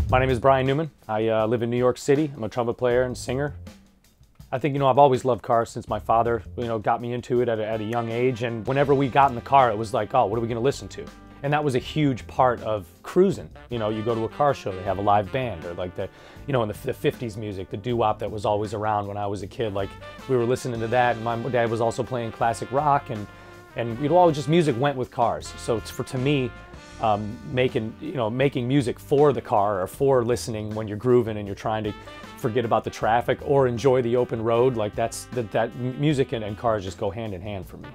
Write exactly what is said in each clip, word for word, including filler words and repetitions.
My name is Brian Newman. I uh, live in New York City. I'm a trumpet player and singer. I think, you know, I've always loved cars since my father, you know, got me into it at a, at a young age. And whenever we got in the car, it was like, oh, what are we going to listen to? And that was a huge part of cruising. You know, you go to a car show, they have a live band, or like the, you know, in the, the fifties music, the doo-wop that was always around when I was a kid. Like, we were listening to that, and my dad was also playing classic rock, and, and you know, all just music went with cars. So it's for, to me, um, making, you know, making music for the car or for listening when you're grooving and you're trying to forget about the traffic or enjoy the open road, like that's, that, that music and, and cars just go hand in hand for me.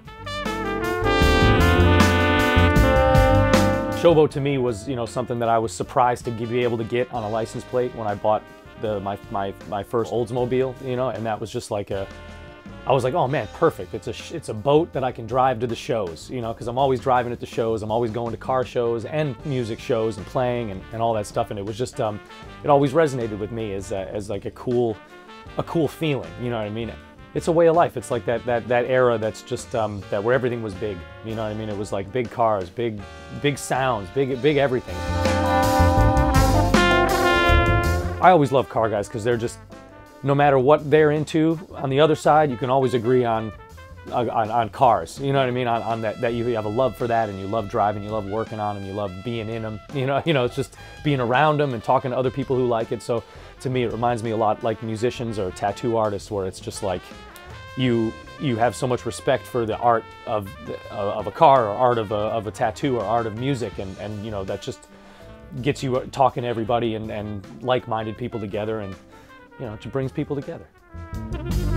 Showboat to me was, you know, something that I was surprised to be able to get on a license plate when I bought the, my, my, my first Oldsmobile, you know, and that was just like a, I was like, oh man, perfect. It's a, it's a boat that I can drive to the shows, you know, because I'm always driving at the shows. I'm always going to car shows and music shows and playing and, and all that stuff. And it was just, um, it always resonated with me as, a, as like a cool, a cool feeling, you know what I mean? It's a way of life. It's like that, that, that era that's just, um, that where everything was big, you know what I mean? It was like big cars, big, big sounds, big, big everything. I always love car guys because they're just, no matter what they're into, on the other side, you can always agree on, on, on cars, you know what I mean? On, on that, that you have a love for that, and you love driving, you love working on them, you love being in them, you know, you know, it's just being around them and talking to other people who like it. So to me, it reminds me a lot like musicians or tattoo artists, where it's just like, you, you have so much respect for the art of, of a car, or art of a, of a tattoo, or art of music, and, and you know, that just gets you talking to everybody and, and like-minded people together, and you know, it brings people together.